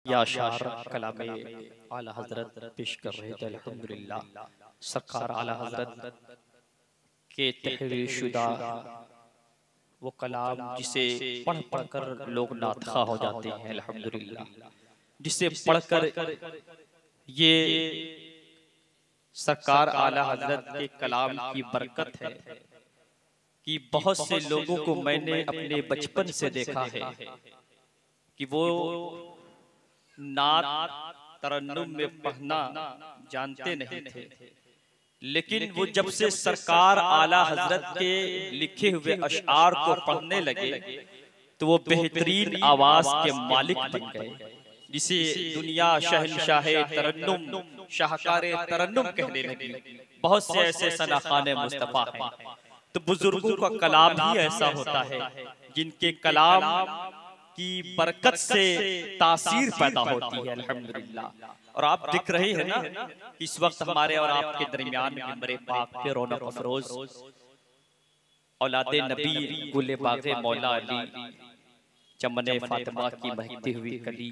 या शार कलामे आला हजरत पेश कर रहे थे। अल्हम्दुलिल्लाह सरकार आला हजरत के तहरीर शुदा वो कलाम जिसे पढ़ पढ़ कर लोग नातखा हो जाते हैं। अल्हम्दुलिल्लाह जिसे पढ़कर ये सरकार आला हजरत के कलाम की बरकत है कि बहुत से लोगों को मैंने अपने बचपन से देखा है कि वो नात तरन्नुम में पढ़ना जानते नहीं थे, लेकिन वो जब से सरकार आला हजरत के लिखे हुए अशआर को पढ़ने लगे तो वो बेहतरीन आवाज के मालिक बन गए, जिसे दुनिया शहनशाह तरन्नुम शाहकार तरन्नुम कहने लगी। बहुत से ऐसे सनाखाने मुस्तफा हैं। तो बुजुर्गों का कलाम ही ऐसा होता है जिनके कलाम की बरकत से तासीर पैदा होती है। अल्हम्दुलिल्लाह। और आप दिख रहे हैं ना इस वक्त हमारे और आपके दरमियान मिंबर पाक पे रौनक अफरोज औलादे नबी गुले बागे मौला अली चमने फातिमा की महकती हुई कली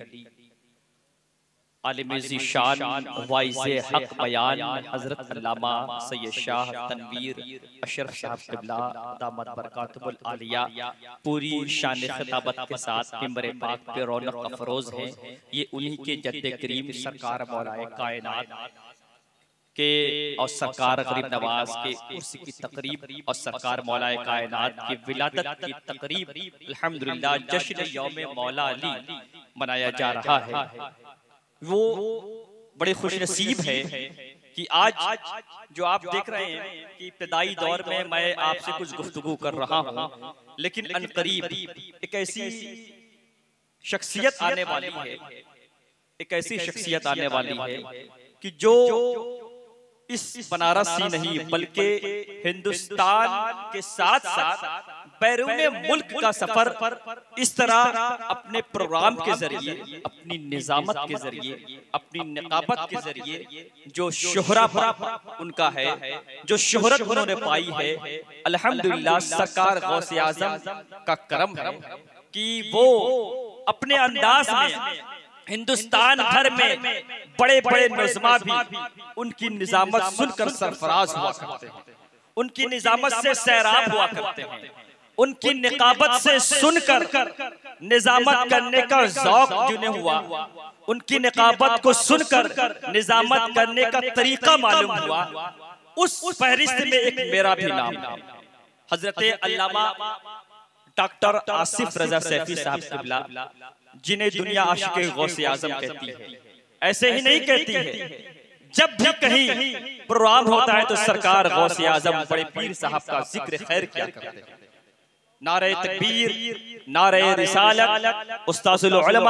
आलिम ज़ीशान वाइज़े हक बयान हजरत अल्लामा सैयद शाह तनवीर अशरफ साहब क़िबला दामत बरकातुहुल आलिया पूरी शान खिताबत के साथ मिंबर पाक पे रौनक अफरोज हैं। ये उन्हीं के जद्दे करीम सरकार मौलाए कायनात के और सरकार गरीब नवाज के उर्स की तकरीब और सरकार मौलाए कायनात की विलादत की तकरीब अल्हम्दुलिल्लाह जश्न यौम मौला अली मनाया जा रहा है। वो बड़े खुशनसीब है कि आज जो आप देख रहे हैं कि इब्तिदाई दौर में मैं आपसे कुछ गुफ्तगू कर रहा हूँ, लेकिन अनकरीब एक ऐसी शख्सियत आने वाली है, एक ऐसी शख्सियत आने वाली है कि जो इस बनारस ही नहीं बल्कि हिंदुस्तान के साथ साथ बैरून मुल्क का सफर इस तरह अपने प्रोग्राम के जरिए, अपनी निजामत के जरिए, अपनी निकाबत के जरिए जो शोहरत उनका है, जो शोहरत उन्होंने पाई है, अल्हम्दुलिल्लाह सरकार गौसे आजम का करम है कि वो अपने अंदाज में हिंदुस्तान भर में बड़े बड़े नज़्मा भी उनकी निजामत सुनकर सरफराज हुआ करते हैं, उनकी निजामत से सैराब हुआ करते हैं, उनकी निकाबत से सुनकर निजामत करने का ज़ौक़ जिन्हें हुआ, उनकी निकाबत को सुनकर निजामत करने का तरीका मालूम हुआ। उस फहरिस्त में एक मेरा भी नाम है, हजरत अल्लामा डॉक्टर आसिफ रजा सैफी साहब क़िबला, जिन्हें दुनिया आशिक़े गौसे आज़म कहती है। ऐसे ही नहीं कहती है, जब भी कहीं प्रोग्राम होता है तो सरकार गौसे आज़म बड़े पीर साहब का जिक्र खैर किया करते हैं। नारे तकबीर, नारे रिसालत, उस्ताज़ुल उलमा,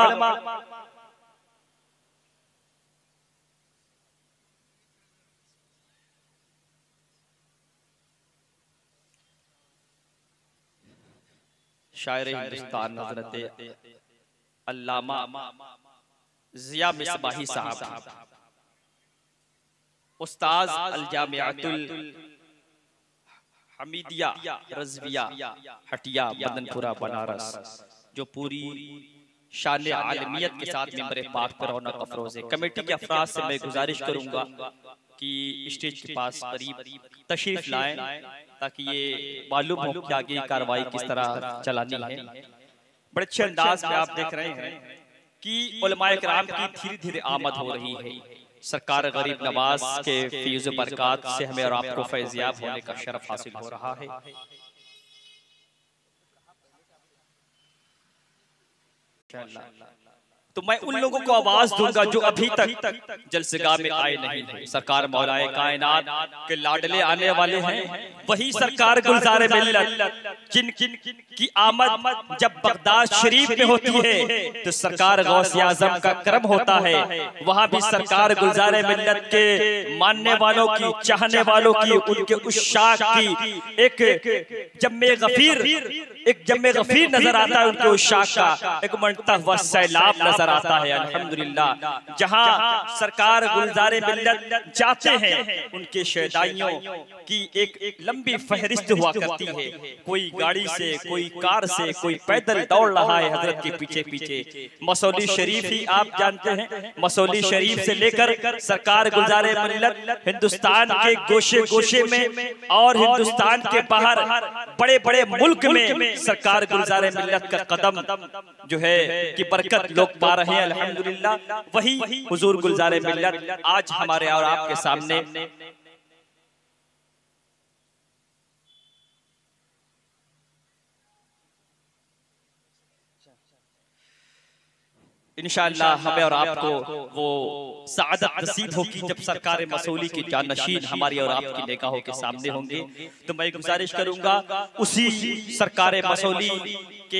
शायर हिंदुस्तान हजरत अल्लामा ज़िया मिसबाही साहब, उस्ताज अल जामियातुल हमीदिया रज़विया हटिया मदनपुरा बनारस, जो पूरी शान आलमियत के साथ मिंबर पाक पर रौनक अफरोज है। कमेटी के अफराद से मैं गुजारिश करूंगा कि स्टेज के पास करीब तशरीफ लाएं ताकि ये मालूम हो कि आगे कार्रवाई किस तरह चलानी है। बड़े अच्छे अंदाज में आप देख रहे हैं कि उलमाए किराम की धीरे धीरे आमद हो रही है। सरकार गरीब नवाज के फैज़ बरकात से हमें और आपको फैज़याब होने का शरफ हासिल हो रहा है। तो मैं उन लोगों को आवाज दूंगा जो अभी तक जलसेगाह में आए नहीं हैं। सरकार मौलाए कायनात के लाडले आने वाले हैं, वही सरकार गुलज़ारे मिल्लत जिनकी आमद जब बगदाद शरीफ में होती है तो सरकार गौसे आज़म का करम होता है। वहाँ भी सरकार गुलज़ारे मिल्लत के मानने वालों की, चाहने वालों की, उनके उश्शाक की एक जम्मे गफीर नजर आता है। उनके उश्शाक का एक मंडता हुआ सैलाब नजर नजर आता है। अल्हम्दुलिल्लाह जहां सरकार गुलज़ारे मिल्लत जाते हैं उनके शहदाइयों की एक लंबी फहरिस्त हुआ करती है। कोई गाड़ी से, कोई कार से, कोई पैदल दौड़ रहा है हजरत के पीछे पीछे। मसौली शरीफ ही आप जानते हैं, मसौली शरीफ से लेकर सरकार गुलज़ारे मिल्लत हिंदुस्तान के गोशे गोशे में और हिंदुस्तान के बाहर बड़े बड़े मुल्क में सरकार गुलज़ारे मिल्लत का कदम जो है कि बरकत लोग पा रहे हैं। अल्हम्दुलिल्लाह वही हुजूर गुलज़ारे मिल्लत आज हमारे और आपके सामने इंशाअल्लाह हमें और आपको वो सआदत नसीब होगी जब सरकार मसौली की जानशीन हमारी और आपकी निगाहों के सामने होंगे। तो मैं गुजारिश करूंगा उसी सरकार मसौली के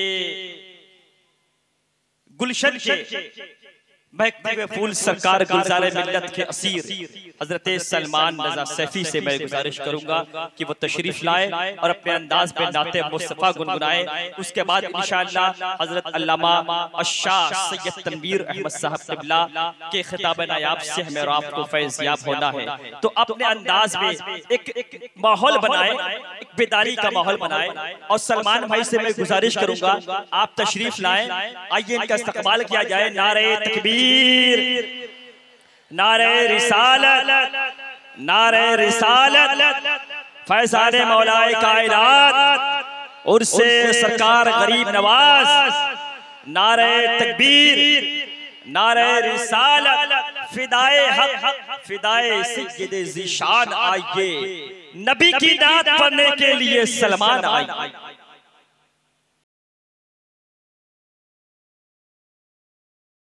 गुलशन के महकते हुए फूल सरकार गुलज़ारे मिल्लत के असीर हजरत सलमान रज़ा सैफी से मैं गुजारिश करूंगा कि वो तशरीफ लाए और अपने अंदाज पे नाते मुस्तफ़ा गुनगुनाए। उसके बाद इंशाअल्लाह हजरत अल्लामा अशाह सैयद तनवीर अहमद साहब क़िबला के खिताब नायाब से हमें और आपको फैज़याब होना है। तो अपने अंदाज में एक माहौल बनाए, एक बेदारी का माहौल बनाए। और सलमान भाई से मैं गुजारिश करूंगा आप तशरीफ लाएं, आइए इनका इस्तकबाल किया जाए। नारे तकबीर, नारे रिसालत, नारे रिसालत, फैज़ाने मौलाए कायनात उर्से सरकार गरीब नवाज। नारे तकबीर, नारे रिसालत, फिदाए हक, फिदाए सय्यदे ज़ीशान आइए, नबी की नात पढ़ने के लिए सलमान आइए।